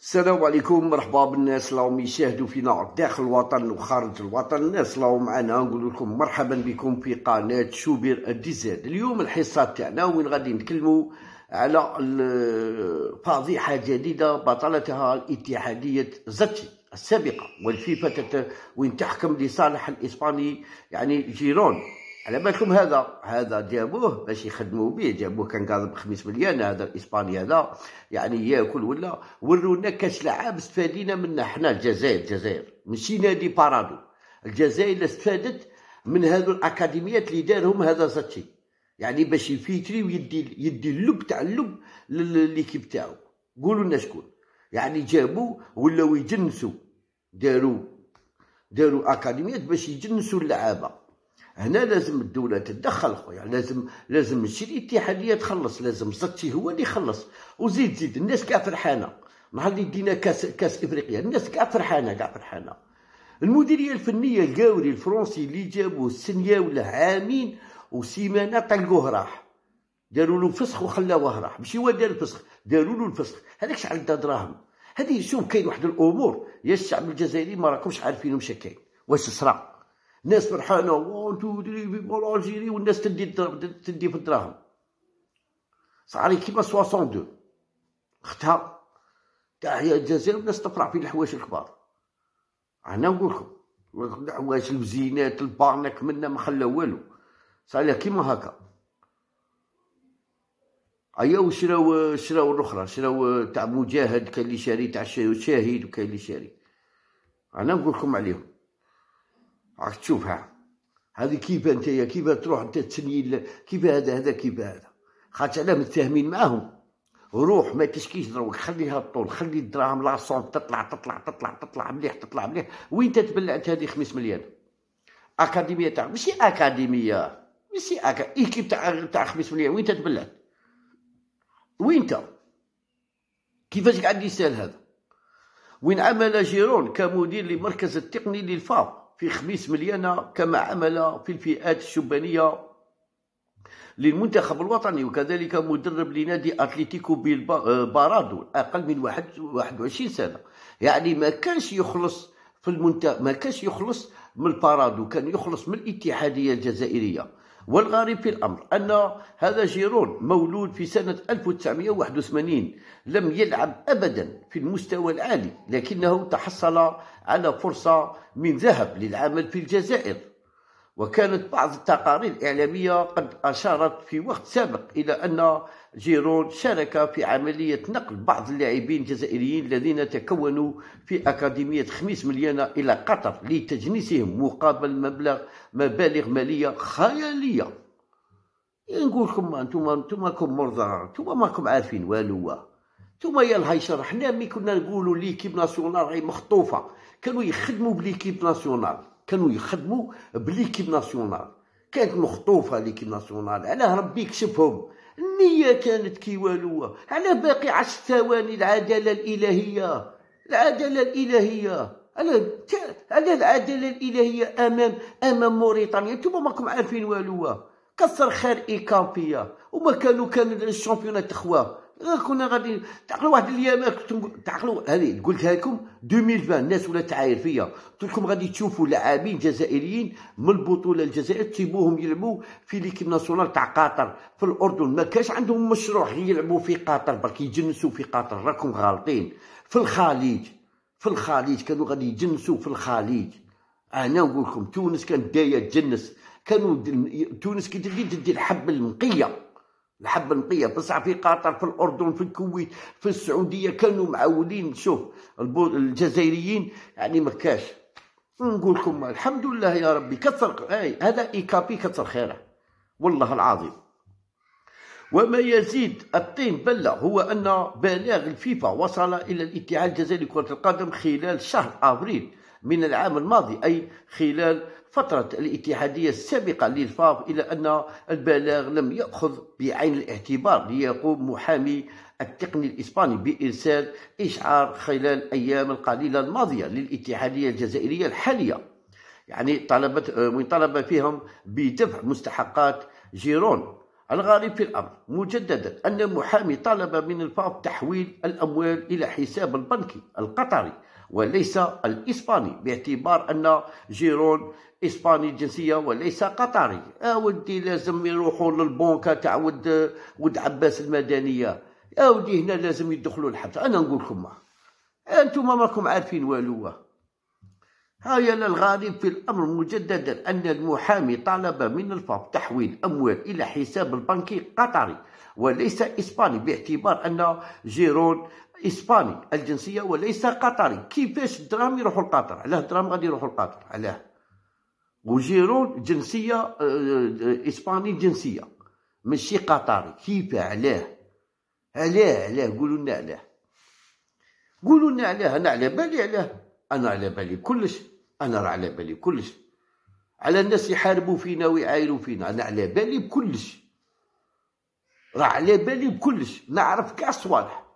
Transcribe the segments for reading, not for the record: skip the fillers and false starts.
السلام عليكم، مرحبا بالناس اللي راهم يشاهدوا فينا داخل الوطن وخارج الوطن. الناس اللي راهم معنا نقول لكم مرحبا بكم في قناه شوبير الديزاد. اليوم الحصه تاعنا وين غادي نتكلموا على فضيحه جديده بطلتها الاتحاديه زاتشي السابقه والفيفا وين تحكم لصالح الاسباني يعني جيرون. على بالكم هذا جابوه باش يخدموا به، جابوه كان قاضي ب5 مليون. هذا الاسباني هذا يعني ياكل ولا ورونا كاش لعاب استفادينا منه حنا الجزائر ماشي نادي بارادو. الجزائر اللي استفادت من هذو الاكاديميات اللي دارهم هذا زاتشي، يعني باش يفيتري ويدي اللب تاع اللب ليكيب تاعو. قولوا لنا شكون يعني جابوه ولاو يجنسوا، داروا اكاديميات باش يجنسوا اللعابه. هنا لازم الدولة تتدخل خويا، لازم ماشي الاتحادية تخلص، لازم زاتشي هو اللي يخلص. وزيد الناس كاع فرحانة نهار اللي دينا كاس افريقيا، الناس كاع فرحانة. المديرية الفنية القاوري الفرنسي اللي جابوه السنية ولا عامين وسيمانة طلقوه راح، داروا له فسخ وخلاوه راح. ماشي هو دار الفسخ، داروا له الفسخ. هذاك شحال دا دراهم. هذه شوف كاين واحد الامور يا الشعب الجزائري ما راكمش عارفين واش كاين، واش صرا. الناس فرحانه 1 2 3 في مول الجيري، والناس تدي في الدراهم. صاري كيما 62 اختها تاع هي الجزائر، والناس تفرح في الحوايج الكبار. انا نقول لكم الحوايج الوزينات البارنك منا ما خلاو والو، صار كيما هكا. ايا وشراو الاخرى، شراو تاع مجاهد، كاين اللي شاري تاع شاهد، وكاين اللي شاري. انا نقول لكم عليهم راك تشوفها هذه كيف انت كيف تروح انت تسني كيف هذا كيف هذا. خاطر علاه متفاهمين معاهم. روح ما تشكيش دروك، خليها الطول، خلي الدراهم لاصون تطلع مليح. وين تتبلعت هذه 5 مليون؟ اكاديميه تاع ماشي ايكيب تاع 5 مليون وين تتبلعت؟ وين انت؟ كيفاش قاعد يسال هذا؟ وين عمل جيرون كمدير للمركز التقني للفاف في 5 مليون، كما عمل في الفئات الشبانية للمنتخب الوطني، وكذلك مدرب لنادي أتلتيكو بارادو أقل من 21 سنة. يعني ما كانش يخلص في ما كانش يخلص من البارادو، كان يخلص من الاتحادية الجزائرية. والغريب في الأمر أن هذا جيرون مولود في سنة 1981، لم يلعب أبدا في المستوى العالي، لكنه تحصل على فرصة من ذهب للعمل في الجزائر. وكانت بعض التقارير الإعلامية قد أشارت في وقت سابق إلى أن جيرون شارك في عملية نقل بعض اللاعبين الجزائريين الذين تكونوا في أكاديمية 5 مليون إلى قطر لتجنيسهم مقابل مبالغ مالية خيالية. نقول لكم انتم راكم مرضى، انتم ماكم عارفين والو. انتم يا الهيشر، حنا ملي كنا نقولوا ليكيب ناسيونال راهي مخطوفة، كانوا يخدموا بليكيب ناسيونال، كانت مخطوفة ليكيب ناسيونال. علاه ربي يكشفهم، النية كانت كي والو. علاه باقي 10 ثواني العدالة الإلهية، على العدالة الإلهية أمام موريتانيا. انتم ماكم عارفين والو. كثر خير إيكابية وما كان الشامبيونات تخواه. كنا غادي تعقلوا واحد الايام، تعقلوا هذه قلتها لكم 2020 الناس ولا تعاير فيا. قلت لكم غادي تشوفوا لاعبين جزائريين من البطوله الجزائر تسيبوهم يلعبوا في ليكيب ناسيونال تاع قطر في الاردن. ما كاش عندهم مشروع يلعبوا في قطر، برك يجنسوا في قطر. راكم غالطين. في الخليج كانوا غادي يجنسوا في الخليج. انا نقول لكم تونس كانت دايه تجنس، كانوا تونس كي تدي الحب النقيه بصح في قطر في الأردن في الكويت في السعودية كانوا معولين. شوف الجزائريين يعني مكاش. نقول لكم الحمد لله يا ربي كثر هذا إيكابي كثر خيره والله العظيم. وما يزيد الطين بلة هو أن بلاغ الفيفا وصل إلى الاتحاد الجزائري لكرة القدم خلال شهر أبريل من العام الماضي، أي خلال فترة الاتحادية السابقة للفاف، إلى أن البلاغ لم يأخذ بعين الاعتبار ليقوم محامي التقني الإسباني بإرسال إشعار خلال الأيام القليلة الماضية للاتحادية الجزائرية الحالية، يعني طلب فيهم بدفع مستحقات جيرون الغريب في الأمر مجددا أن المحامي طلب من الباب تحويل الأموال إلى حساب البنكي القطري وليس الإسباني، باعتبار أن جيرون إسباني الجنسية وليس قطري. ودي لازم يروحوا للبنكة تاع ود عباس المدنية، ودي هنا لازم يدخلوا الحبس. أنا نقول لكم ما أنتم ما راكم عارفين والو. هيا الغريب في الأمر مجددا أن المحامي طلب من الباب تحويل أموال إلى حساب البنكي قطري وليس إسباني، باعتبار أن جيرون إسباني الجنسية وليس قطري. كيفاش الدراهم يروحوا لقطر؟ علاه الدراهم غادي يروحوا لقطر؟ علاه؟ وجيرون جنسية إسباني جنسية ماشي قطري، كيف؟ علاه؟ قولوا لنا علاه، قولوا لنا علاه. أنا على بالي علاه، أنا على بالي كلش، أنا راه على بالي كلش، على الناس يحاربوا فينا ويعايروا فينا، أنا على بالي بكلش، راه على بالي بكلش، نعرف كاع الصوالح.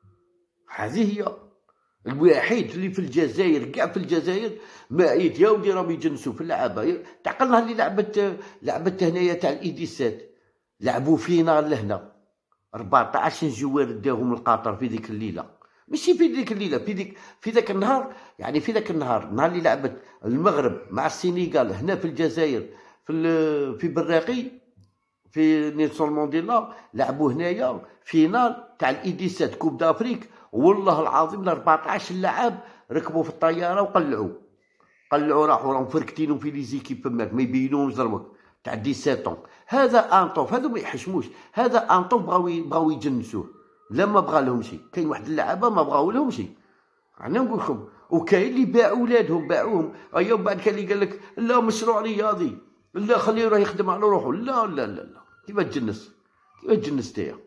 هذه هي الوحيد اللي في الجزائر، كاع في الجزائر ما عيت يا ودي راهم يجنسوا في اللعبة. تعقل نهار اللي لعبت هنايا تاع الإيديسات، لعبوا فينا لهنا 14 جوار داهم القطر في ذيك الليلة، ماشي في ذيك الليله، في ذاك النهار، يعني في ذاك النهار اللي لعبت المغرب مع السنغال هنا في الجزائر في براقي في نيلسون مانديلا، لعبوا هنايا فينال تاع الايديسات كوب دافريك. والله العظيم 14 لاعب ركبوا في الطياره وقلعوا راحوا فركتينهم في لي زيكيب ماك ما يبينوهمش دروك تاع 17 هذا انطوف، هذو ما يحشموش، هذا انطوف بغاو يجنسوه. لا ما بغى لهم شيء، كاين واحد اللعابه ما بغاو لهم شيء، انا نقول لكم. وكاين اللي باعوا ولادهم، باعوهم. ايوا بعد كان اللي قال لك لا مشروع رياضي، لا خليه يروح يخدم على روحه. لا لا لا لا، كيفاش تجنس؟ كيفاش تجنس تايا؟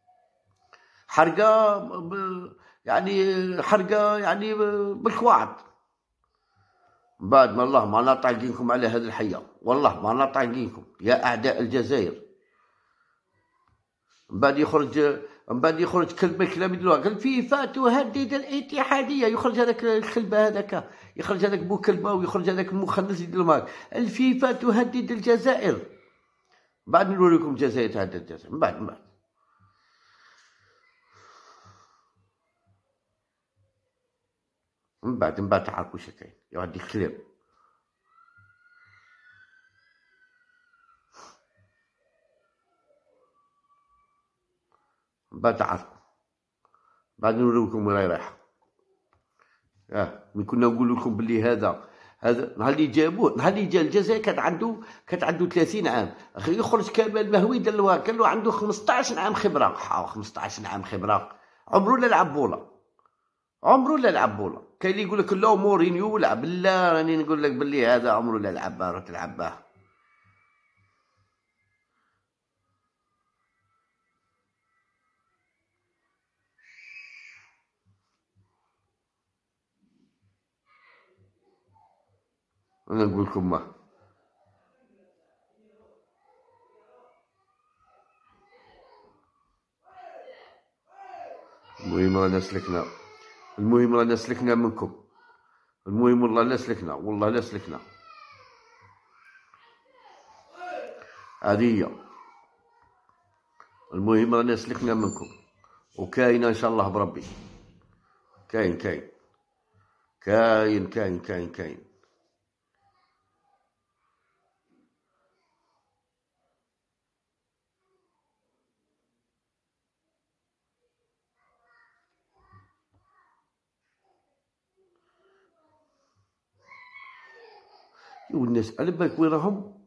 حرقه يعني بالكواعط. بعد ما الله ما انا طايقينكم على هذه الحيه، والله ما انا طايقينكم يا اعداء الجزائر. من بعد يخرج كلب كلام يدلوها، قال فيفا تهدد الاتحاديه، يخرج هذاك الكلبه هذاك، يخرج هذاك بو كلبه، ويخرج هذاك المخنث يدير هاك الفيفا تهدد الجزائر. بعد نوريكم الجزائر تهدد الجزائر. من بعد تعرفوا واش كاين يا ودي الكلاب. بعد تعرفوا، بعد نوريكم وين رايحه. من كنا نقول لكم باللي هذا نهار اللي جابوه، نهار اللي جا الجزائر كانت عنده 30 عام. يخرج كمال مهوي دلوها كان له عنده 15 عام خبره. 15 عام خبره، عمره لا لعب بوله. كاين اللي يقول لك لا مورينيو لعب، لا راني نقول لك باللي هذا عمره لا لعب، راه تلعب باه. انا نقول لكم ما المهم رانا سلكنا منكم، المهم والله لا سلكنا، هذه هي. المهم رانا سلكنا منكم، وكاينه ان شاء الله بربي. كاين والناس على بالك وين راهم،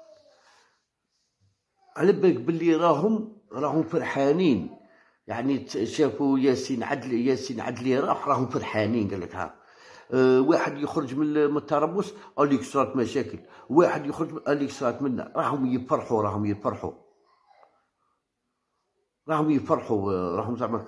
على بالك باللي راهم فرحانين. يعني شافوا ياسين عدلي راهم فرحانين. قال لك ها واحد يخرج من التربص اليك صارت مشاكل، واحد يخرج اليك صارت منا، راهم يفرحوا راهم زعما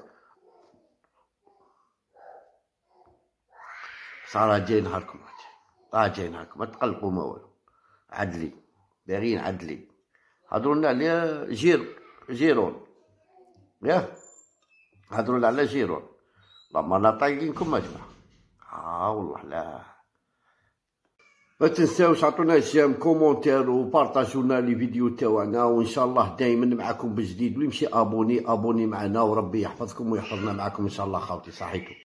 صار جاي نهاركم، ما تقلقوا ما والو. عدلي دايرين عدلي، هضروا لنا على جيرون، ياه هضروا لنا على جيرون. لا ما انا طايقينكم يا جماعه، والله لا. ما تنساوش عطونا جيم كومونتير وبارطاجوا لنا لي فيديو تاعنا، وان شاء الله دائما معكم بجديد، واللي يمشي ابوني معنا، وربي يحفظكم ويحفظنا معكم ان شاء الله. خاوتي صحيتو.